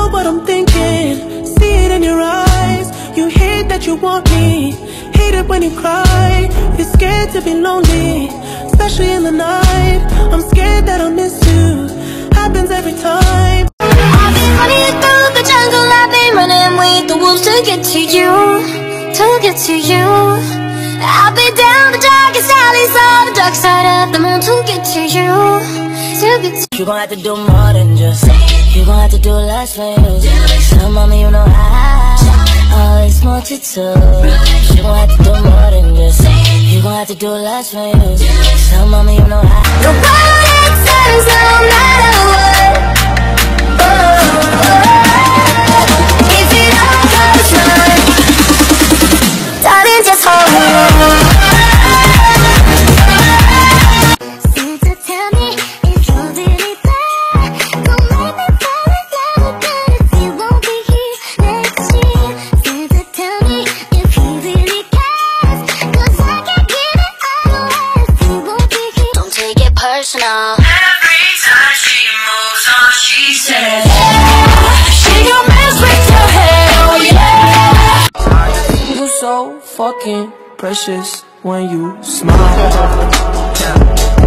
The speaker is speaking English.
what I'm thinking, see it in your eyes. You hate that you want me, hate it when you cry. You're scared to be lonely, especially in the night. I'm scared that I'll miss you, happens every time. I've been running through the jungle, I've been running with the wolves to get to you, to get to you. I've been down the darkest alleys on the dark side of the moon to get to you, to get to you. You gon' have to do more than just, you gon' have to do less for you. Tell mommy you know always want you to. You gon' have to do more than just, you gon' have to do less for you. Tell mommy you know The world turns no matter what. If it all goes wrong, darling, just hold on. Santa, tell me if you're really there. Don't make me fall in love again if you won't be here next year. Santa, tell me if he really cares, 'cause I can't give it all away if you won't be here. Don't take it personal. Every time she moves on, she says, She gon' mess with your head, oh yeah. You're so fucking precious when you smile.